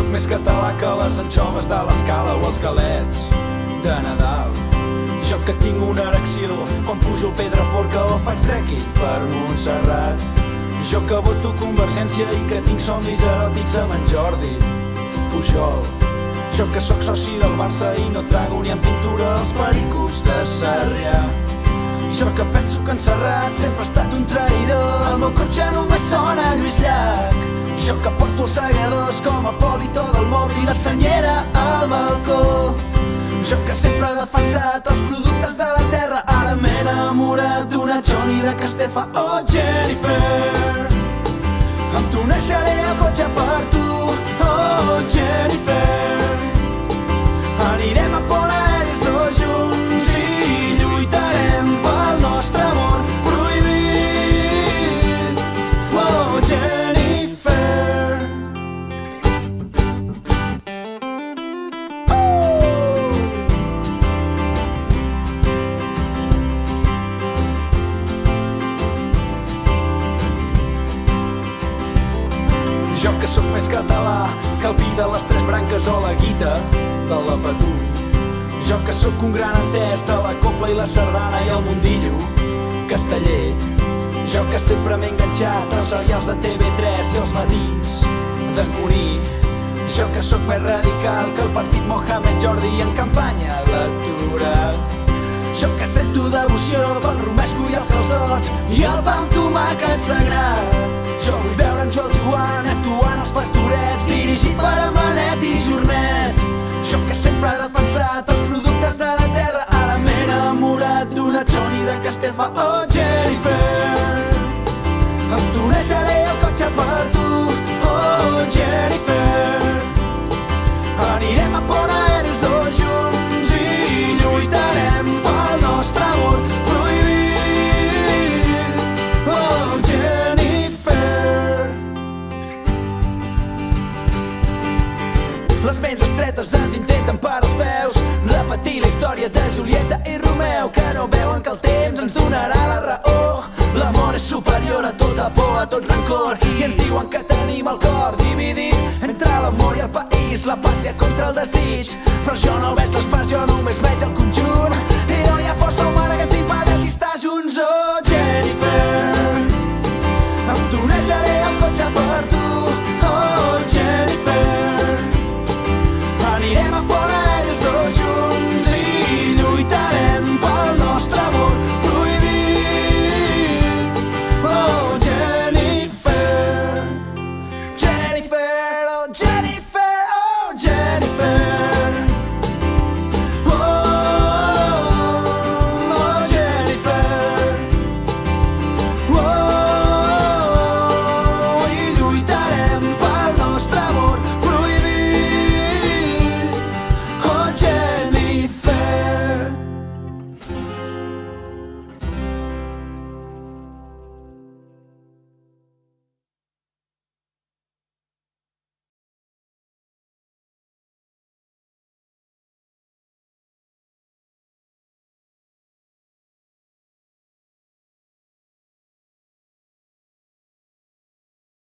sóc més català que les anxoves de l'Escala o els galets de Nadal. Jo que tinc una erecció quan pujo el Pedraforca o faig trekking per Montserrat. Jo que voto Convergència i que tinc somnis eròtics amb en Jordi Pujol. Jo que sóc soci del Barça i no trago ni en pintura els pericos de Sarrià. Jo que penso que en Serrat sempre ha estat un traïdor. El meu cotxe només sona Lluís Llach. Jo que porto els segadors com a Polito del mòbil, la senyera al balcó. Jo que sempre he defensat els productes de la terra, ara m'he enamorat d'una Johnny de Castefa. Oh Jennifer, amb tu neixeré el cotxe per tu. Oh Jennifer, anirem a Pont Aeri els dos junts i lluitarem pel nostre amor prohibit. Oh Jennifer. Jo que sóc més català que el vi de les tres branques o la guita de la Patú. Jo que sóc un gran entès de la copla i la sardana i el mundillo casteller. Jo que sempre m'he enganxat als serials de TV3 i els matins d'en Cuní. Jo que sóc més radical que el partit Mohamed Jordi en campanya electoral. Jo que sento devoció pel romesco i els calçots i el pa amb tomàquet sagrat. Jo vull veure en Joel Joan actuant als Pastorets, dirigit per en Benet i Jornet. Jo que sempre he defensat els productes de la terra, ara m'he enamorat d'una Johnny de Castefa. Oh Jennifer, amb tu neixeré el cotxe per tu. Oh Jennifer, anirem a Pont Aeri els dos junts i lluitarem pel nostre amor prohibit. Oh Jennifer. Les ments estretes ens intenten parar els peus, repetir la història de Julieta i Romeu, que no veuen que el temps ens donarà la raó. L'amor és superior a tota por, a tot rancor, i ens diuen que tenim el cor dividit entre l'amor i el país, la pàtria contra el desig. Però jo no veig les parts, jo només veig el conjunt.